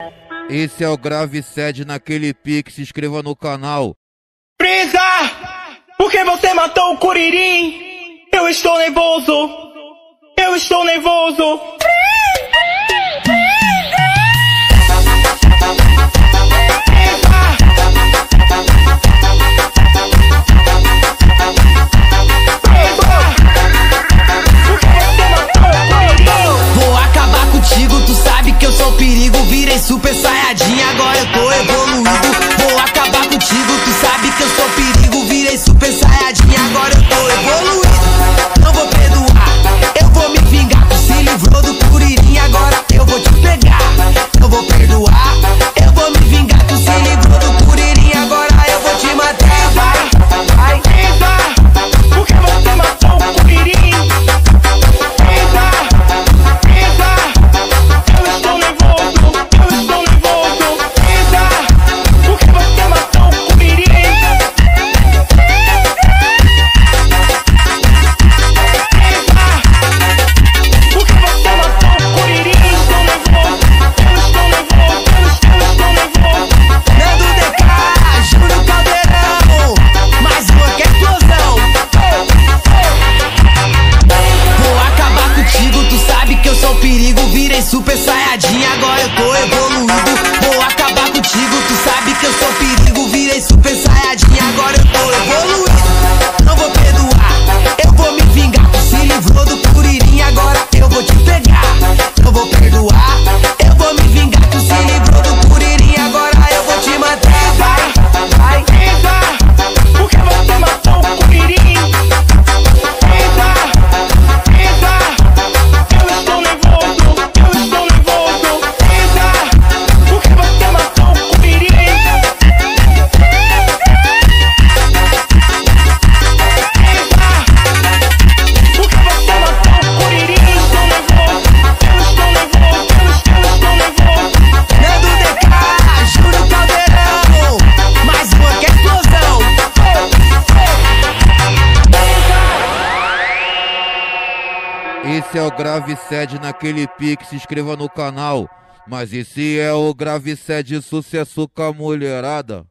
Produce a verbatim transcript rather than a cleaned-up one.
Esse é o Grave Sede naquele pique, se inscreva no canal. Brisa, por que você matou o Curirim? Eu estou nervoso, eu estou nervoso. Super Saiyajin, agora eu tô evoluído. Vou acabar contigo, tu sabe que eu sou perigo. Virei Super Saiyajin, agora eu tô evoluído. Não vou perdoar, eu vou me vingar. Tu se livrou do Curirim, agora eu vou te pegar. Não vou perdoar, eu vou me vingar. Tu se livrou do Curirim, agora eu vou te matar. Vai, vai, Brisa, por que você matou o Curirim? Brisa, Brisa, eu estou nervoso. Super Saiyajin, agora eu tô evoluído. Vou acabar contigo, tu sabe que eu sou perigo. Virei Super Saiyajin, agora eu tô evoluído. Não vou perdoar, eu vou me vingar. Tu se livrou do Curirim, agora eu vou te pegar. Não vou perdoar, eu vou me vingar. Tu se livrou do Curirim, agora eu vou te matar. Vai, vai, Brisa, por que você matou o Curirim? Brisa, Brisa, eu estou nervoso. Esse é o Grave Sede naquele pique, se inscreva no canal. Mas esse é o Grave Sede sucesso com a mulherada.